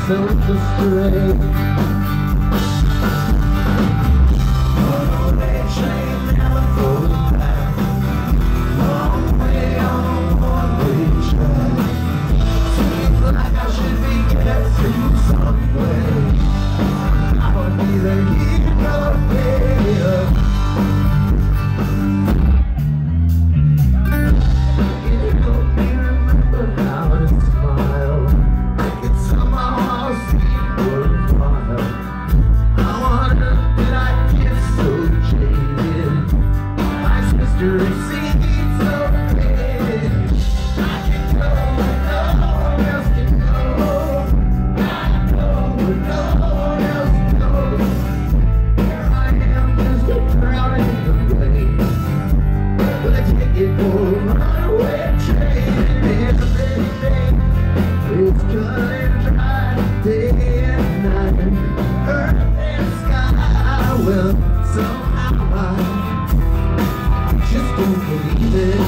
myself astray. Runaway train never going back. Long way on a one-way track. Seems like I should be getting somewhere. I would neither here nor there. Somehow I just don't believe it.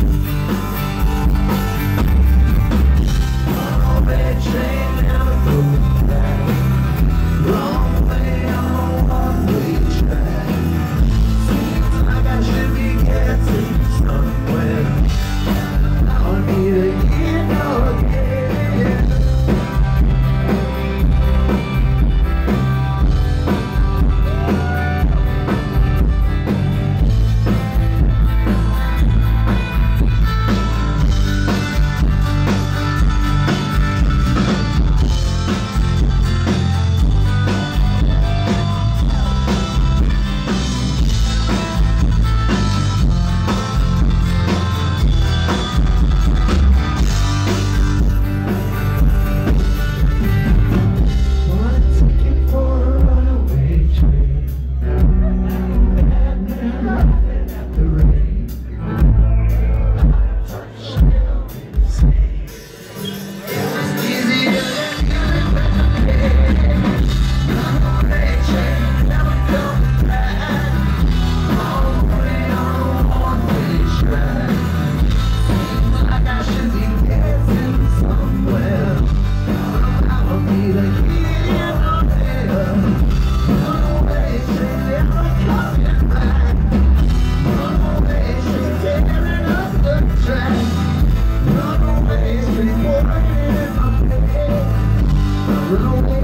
Runaway train never goes back. Wrong way on a one-way track. Seems like I should be getting somewhere. I don't need a year nor again. Runaway